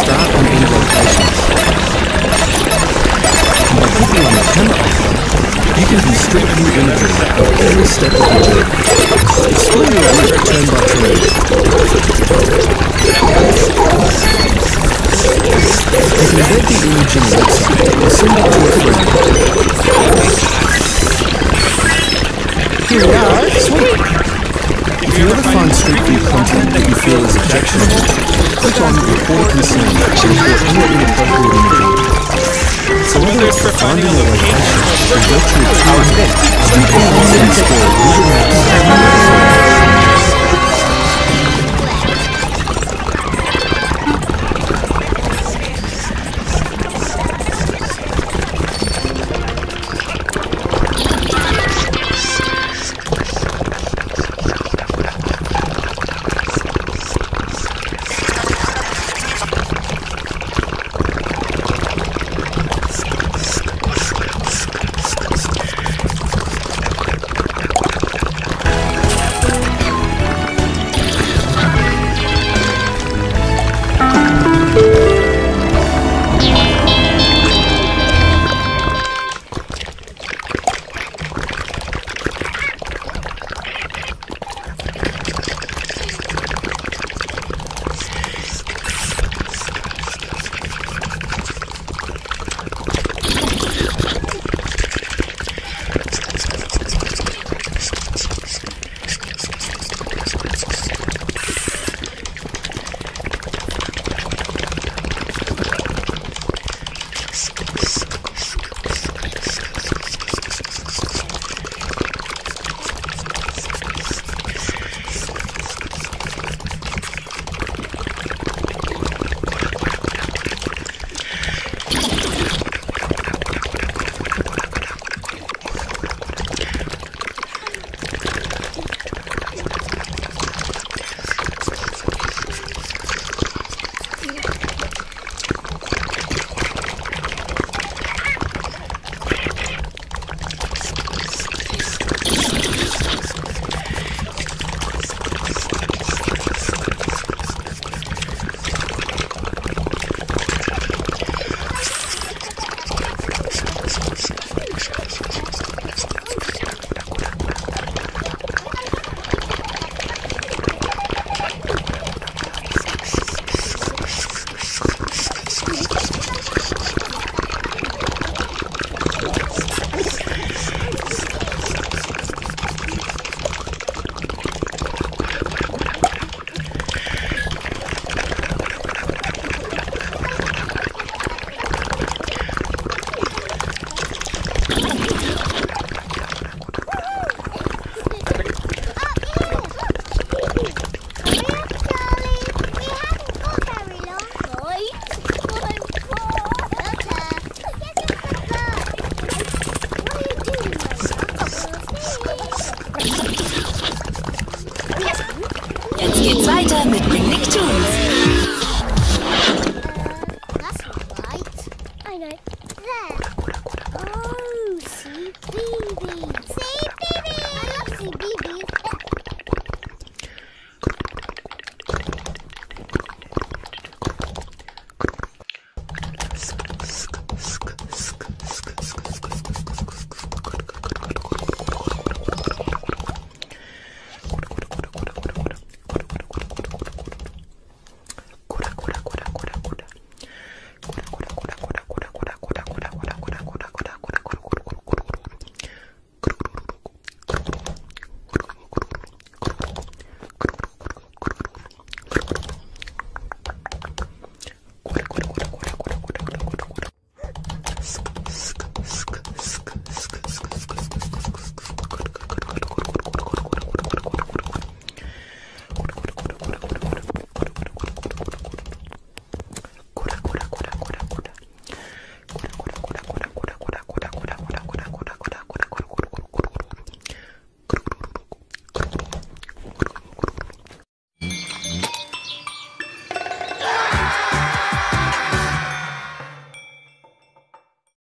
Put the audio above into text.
start and end locations. And by clicking on the camera icon, you can view street view imagery of every step of your journey. Explore your route turn by turn. You can embed the image in a website or send it to a friend. Here we are, sweet! If you ever find street view content that you feel is objectionable, click on Report a Concern to report any inappropriate imagery. So whether it's for finding a location or virtual tours, street view content explore Google Maps,